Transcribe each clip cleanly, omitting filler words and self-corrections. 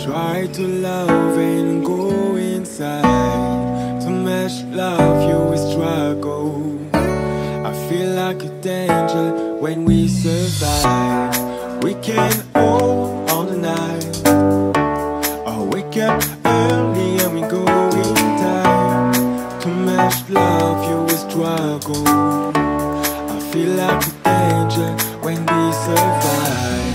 Try to love and go inside. To match love, you will struggle. I feel like a danger when we survive. We can hold all the night, or wake up early and we go in time. To match love, you will struggle. I feel like a danger when we survive.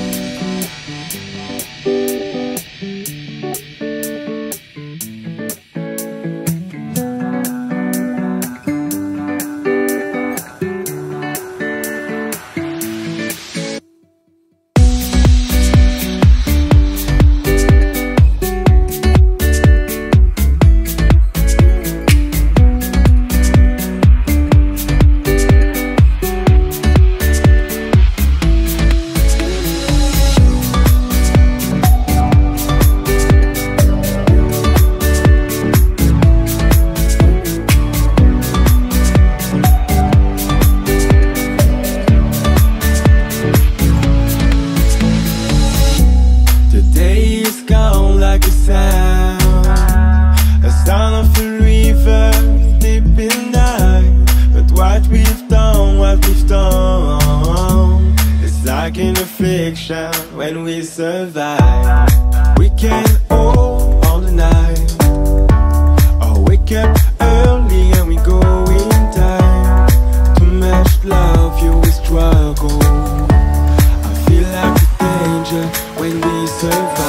A sound of a river deep in night. But what we've done, it's like in a fiction when we survive. We can hold all the night, or wake up early and we go in time. To match love, you will struggle. I feel like a danger when we survive.